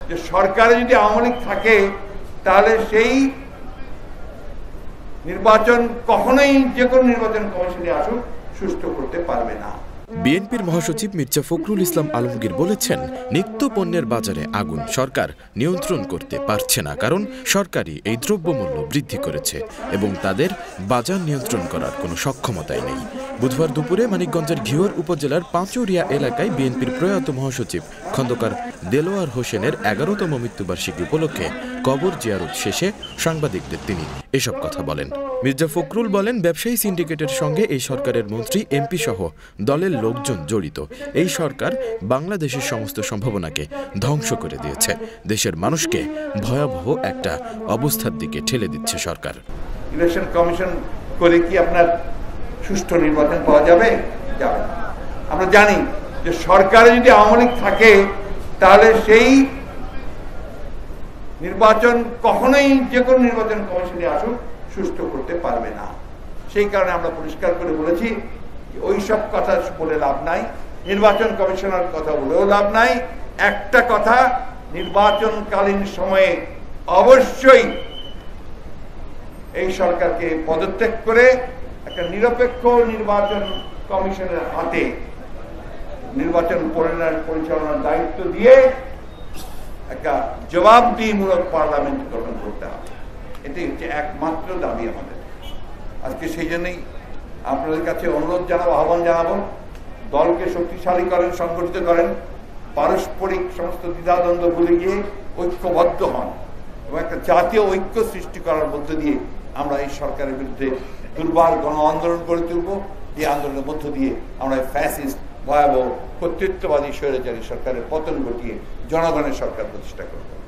যে সরকারে যদি আওয়ামী লীগ থাকে তাহলে সেই নির্বাচন কখনোই যে কোনো নির্বাচন কমিশনে আসুক সুষ্ঠু করতে পারবে না। বিএনপির মহাসচিব মির্জা ফখরুল ইসলাম আলমগীর বলেছেন, নিত্য পণ্যের বাজারে আগুন সরকার নিয়ন্ত্রণ করতে পারছে না, কারণ সরকারই এই দ্রব্যমূল্য বৃদ্ধি করেছে এবং তাদের বাজার নিয়ন্ত্রণ করার কোনো সক্ষমতাই নেই। বুধবার দুপুরে মানিকগঞ্জের ঘিওর উপজেলার পাঁচুরিয়া এলাকায় বিএনপির প্রয়াত মহাসচিব খন্দকার দেলোয়ার হোসেনের ১১তম মৃত্যুবার্ষিকী উপলক্ষে কবর জিয়ারত শেষে সাংবাদিকদের তিনি এসব কথা বলেন। মির্জা ফখরুল বলেন, ব্যবসায়ী সিন্ডিকেটের সঙ্গে এই সরকারের মন্ত্রী, এমপি সহ দলের লোকজন জড়িত। এই সরকার বাংলাদেশের সমস্ত সম্ভাবনাকে ধ্বংস করে দিয়েছে। দেশের মানুষকে ভয়াবহ একটা অবস্থার দিকে ঠেলে দিচ্ছে সরকার। ইলেকশন কমিশন করে কি আপনার সুষ্ঠু নির্বাচন পাওয়া যাবে? যাবে না। আমরা জানি যে সরকারে যদি আওয়ামী লীগ থাকে তাহলে সেই নির্বাচন কখনোই যে কোনো নির্বাচন কমিশনে আসুক সুষ্ঠু করতে পারবে না। সেই কারণে আমরা পরিষ্কার করে বলেছি ওই সব কথা বলে লাভ নাই, নির্বাচন কমিশনের কথা বলেও লাভ নাই। একটা কথা, নির্বাচনকালীন সময়ে অবশ্যই এই সরকারকে পদত্যাগ করে একটা নিরপেক্ষ নির্বাচন কমিশনের হাতে নির্বাচন পরিচালনার দায়িত্ব দিয়ে একটা জবাবদিহিমূলক পার্লামেন্ট গঠন করতে হবে। এটাই হচ্ছে একমাত্র দাবি আমাদের। আজকে সেই জন্যই আপনাদের কাছে অনুরোধ জানাবো, আহ্বান জানাবো, দলকে শক্তিশালী করেন, সংগঠিত করেন, পারস্পরিক সমস্ত দ্বিধাদ্বন্দ্ব ভুলে গিয়ে ঐক্যবদ্ধ হন এবং একটা জাতীয় ঐক্য সৃষ্টি করার মধ্য দিয়ে আমরা এই সরকারের বিরুদ্ধে দুর্বার গণ আন্দোলন গড়ে তুলব। এই আন্দোলনের মধ্য দিয়ে আমরা ফ্যাসিস্ট ভয়াবহ কর্তৃত্ববাদী স্বৈরাচারী সরকারের পতন ঘটিয়ে জনগণের সরকার প্রতিষ্ঠা করব।